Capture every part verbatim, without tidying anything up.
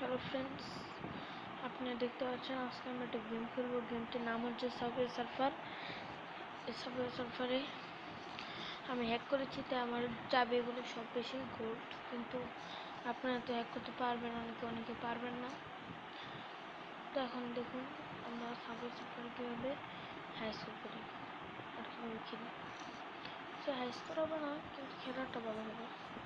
Hello friends, আপনারা দেখতে পাচ্ছেন আজকে আমরা একটা গেম খেলবো। গেমটির নাম হচ্ছে সাবওয়ে সার্ফার। এই সাবওয়ে সার্ফারে আমি হ্যাক করেছি, তাই আমার চাবিগুলো সব বেশি গোল্ড, কিন্তু আপনারা তো হ্যাক করতে পারবেন, অনেকে অনেকে পারবেন না। তো এখন দেখুন আমরা সাবওয়ে সার্ফারে কীভাবে হাই স্কোর করি আর কীভাবে খেলি। সে হাই স্কোর হবে না, কিন্তু খেলাটা ভালো হবে।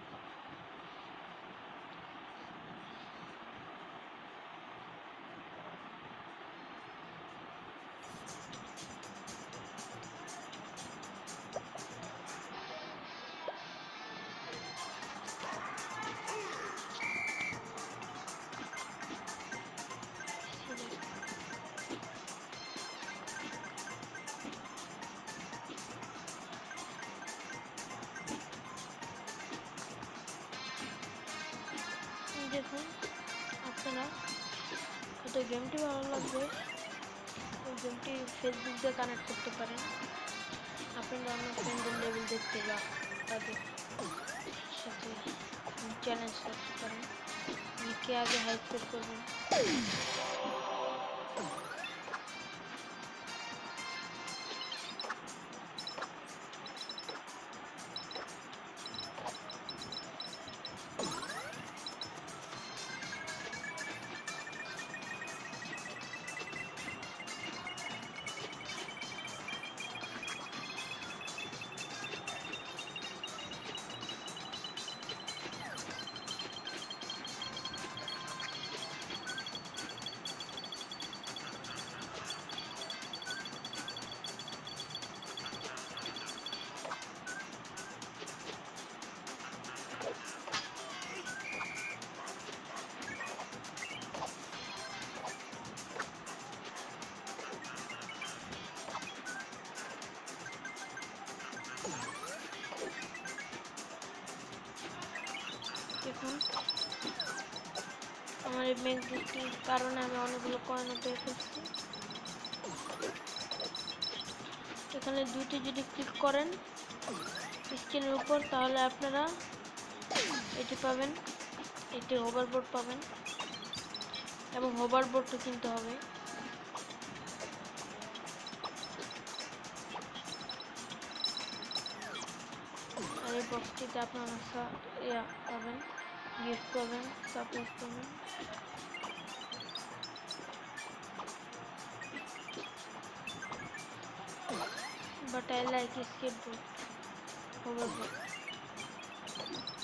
দেখুন আপনারা হয়তো গেমটি ভালো লাগবে, ওই গেমটি ফেসবুক দিয়ে কানেক্ট করতে পারেন। আপনারা অন্য ফ্রেন্ডের লেভেল দেখতে বা তাদের সাথে চ্যালেঞ্জ করতে পারেন, কে আগে হাই স্কোর করবেন। দেখুন আমার এই ম্যাক বুকটির কারণে আমি অনেকগুলো কয়েনও পেয়ে ফেলছি। এখানে দুইটি যদি ক্লিক করেন স্ক্রিনের উপর, তাহলে আপনারা এটি পাবেন, এটি হোভারবোর্ড পাবেন, এবং হোভারবোর্ডটা কিনতে হবে। আর এই বক্সটিতে আপনারা ইয়া পাবেন, গিফট পাবেন, সারপ্রাইজ পাবেন। But I like skateboard, hoverboard.